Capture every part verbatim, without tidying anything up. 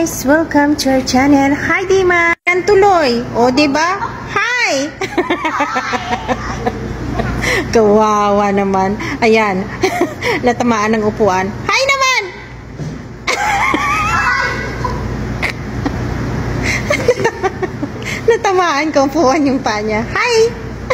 guys! Welcome to our channel. Hi, Dima! Yan tuloy. O, diba? Hi! Kawawa naman. Ayan. Natamaan ng upuan. Hi naman! Natamaan ko upuan yung pa niya. Hi!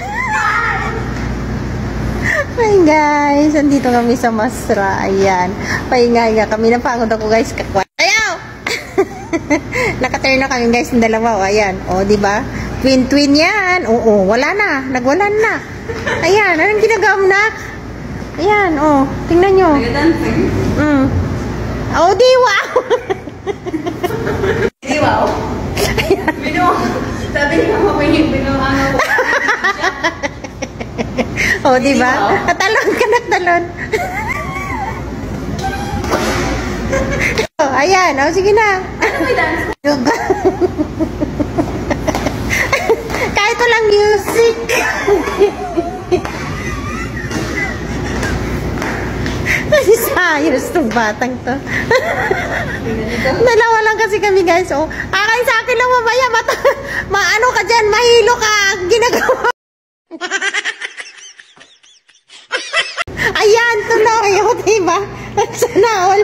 Hi guys! Andito kami sa Masra. Ayan. Paingay nga kami. Napagod ako guys. Kakwa. Ayaw! Nakaturn na kami guys ng dalawa. O, ayan. O, diba? Twin-twin yan. Oo, wala na. Nagwala na. Ayan. Anong ginagawa mo na? Ayan. O, tingnan nyo. Mm. O, di wow! Di wow? Bino. Sabi niya ako may bino ano. O, diba? Talon ka na, talon. O, ayan. O, sige na. Ano may dance? Kahit walang music. Sayos itong batang to. Dalawa lang kasi kami guys. O, akin sa akin lang mamaya. Mata, maano ka dyan, mahilo ka. Ginagawa. Ayan, tuloy. O, diba? Sana all.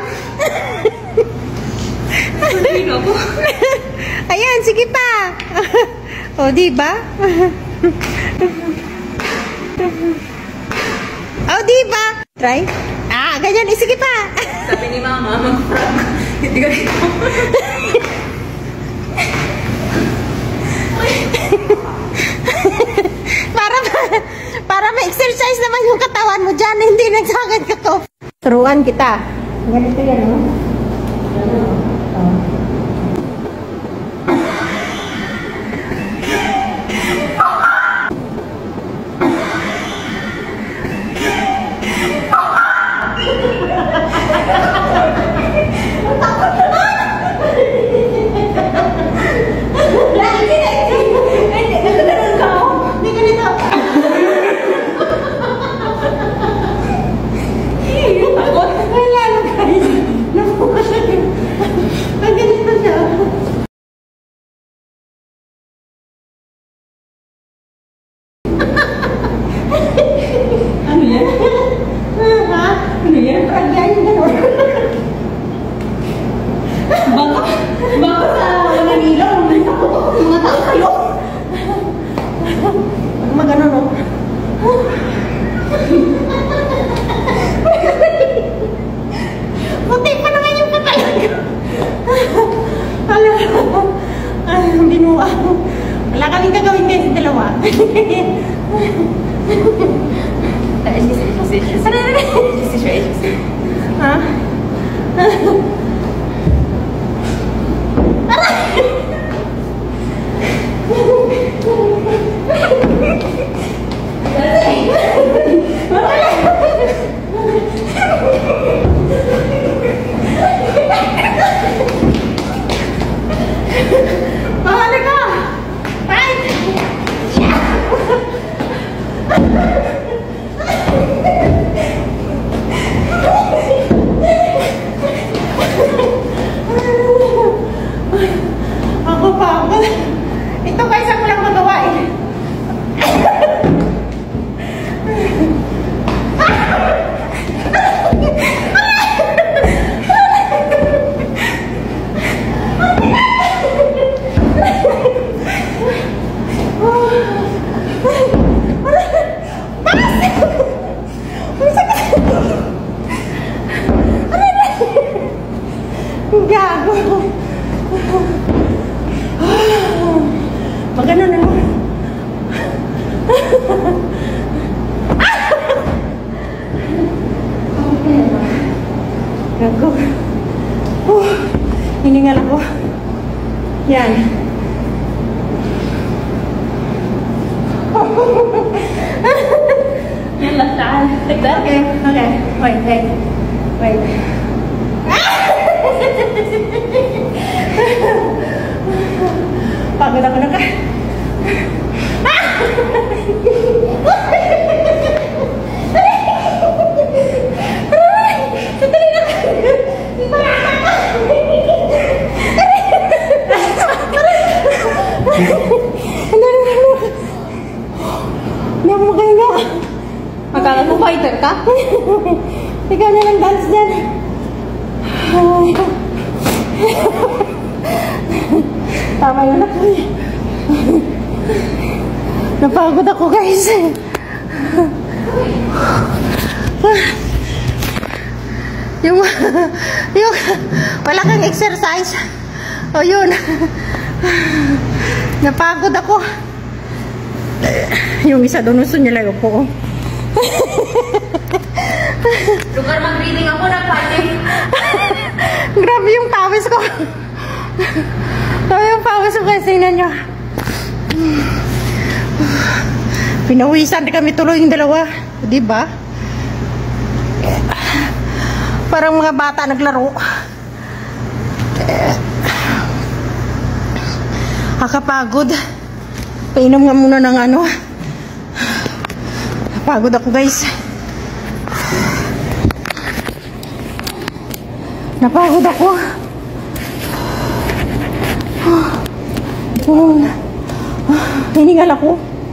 Ayan, sige pa. O, diba? O, diba? Try. Ah, ganyan. Eh, sige pa. Sabi ni Mama, mag-frog. Hindi ko dito. Para para ma-exercise naman yung katawan mo dyan. Hindi nagsakit ka ko. Turuan kita. Ganito yan, no? Wala kaming gagawin guys sa dalawa. Ha? Ako pa ako. Ito guys, ako lang magawa eh. Gago. Magano na naman. Gago. Oh, hiningal ako. Yan. Yan lang saan. Like that? Okay, okay. Wait, wait. Wait. Pagod ako na ka. Sandali lang. ako makahinga. Magkala mo fighter ka? Ikaw na lang dance dyan. Ay. Tama yun ako. Napagod ako guys. Yung, yung, wala kang exercise. O yun. Napagod ako. Yung isa doon, gusto niya lang po. Lugar mag-reading ako na fighting. Grabe yung pawis ko. Grabe yung pawis ko kasi tingnan nyo. Pinawisan din kami tuloy yung dalawa. Diba? Parang mga bata naglaro. Nakapagod. Painom nga muna ng ano. Napagod ako guys. Napagod ako. Oh. Hiningal ako.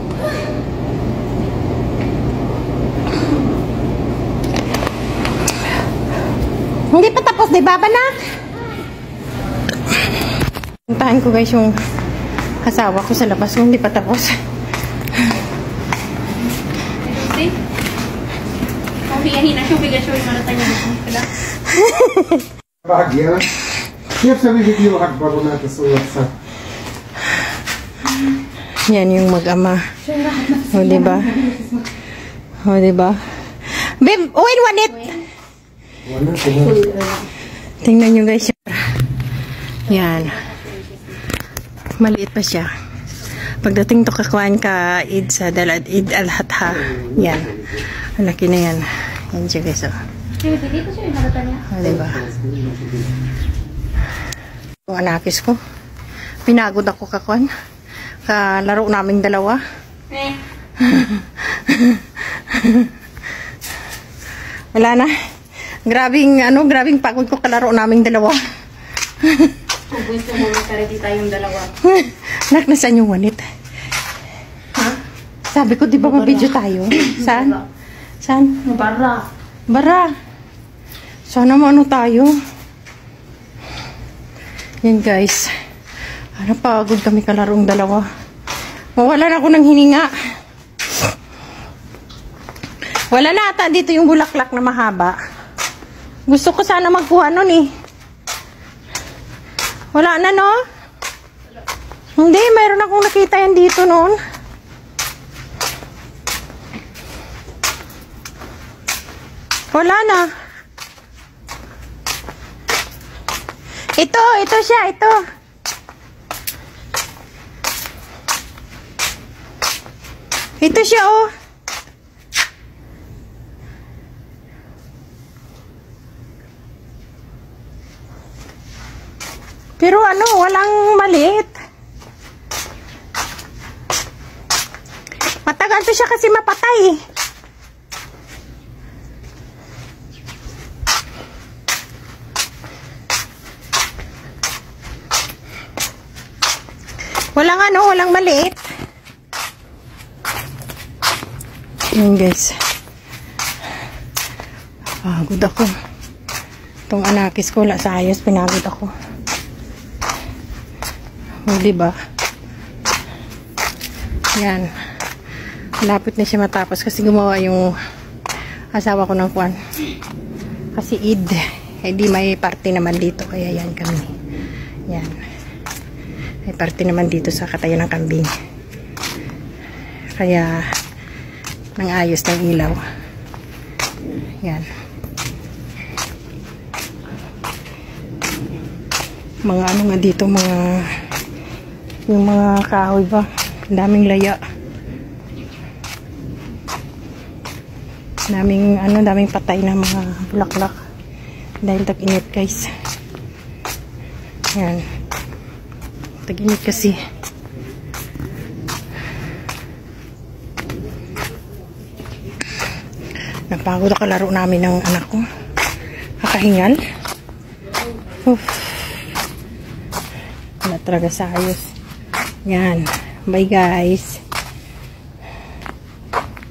Hindi pa tapos, di ba, banak? Puntahan ko guys yung asawa ko sa labas. Hindi pa tapos. See? Hiyahin na siya, bigas siya yung malatanya na. Bahagia. Siap sabi video hak bago natin sa WhatsApp. Yan yung mag-ama. O, diba? O, diba? Babe, wait one it! Wala, tingnan. Tingnan nyo guys. Yan. Maliit pa siya. Pagdating to kakuan ka Eid sa dalad, Eid al-Adha. Yan. Malaki na yan. Yan siya guys. O. Dito siya yung malatanya. O, diba? Yung anakis ko. Pinagod ako kakuan. Kalaro naming dalawa. Eh. Wala na. Grabing, ano, grabing pagod ko kalaro naming dalawa. Kung gusto mo magkaredy tayong dalawa. Nak, nasaan yung wanit? Ha? Sabi ko, di ba mag-video tayo? Saan? Saan? Mabara. Bara. Sana maano tayo. Yan guys. Napagod kami kalarong dalawa. Mawalan ako ng hininga. Wala na ata dito yung bulaklak na mahaba. Gusto ko sana magkuha nun eh. Wala na no? Hindi, mayroon akong nakita yan dito noon. Wala na. Ito, ito siya, ito. Ito siya oh. Pero ano, walang maliit. Matagal to siya kasi mapatay. Walang ano, walang maliit. Yan guys. Pagod ako. Itong anakis ko, wala sa ayos, pinagod ako. O, diba? Yan. Malapit na siya matapos kasi gumawa yung asawa ko ng kwan. Kasi Eid. Eh di may party naman dito. Kaya yan kami. Yan. May party naman dito sa katayan ng kambing. Kaya nang ayos ng ilaw. Yan. Mga ano nga dito, mga yung mga kahoy ba, daming laya, daming ano, daming patay na mga bulaklak dahil tag-init guys. Yan, tag-init kasi. Napagod ako laro namin ng anak ko, kakahingal. Uff, wala talaga sa ayos. Yan. Bye guys.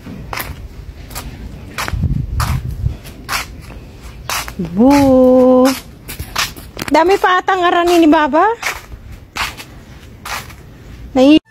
Boo! Dami pa atang aranin ni Baba. Nai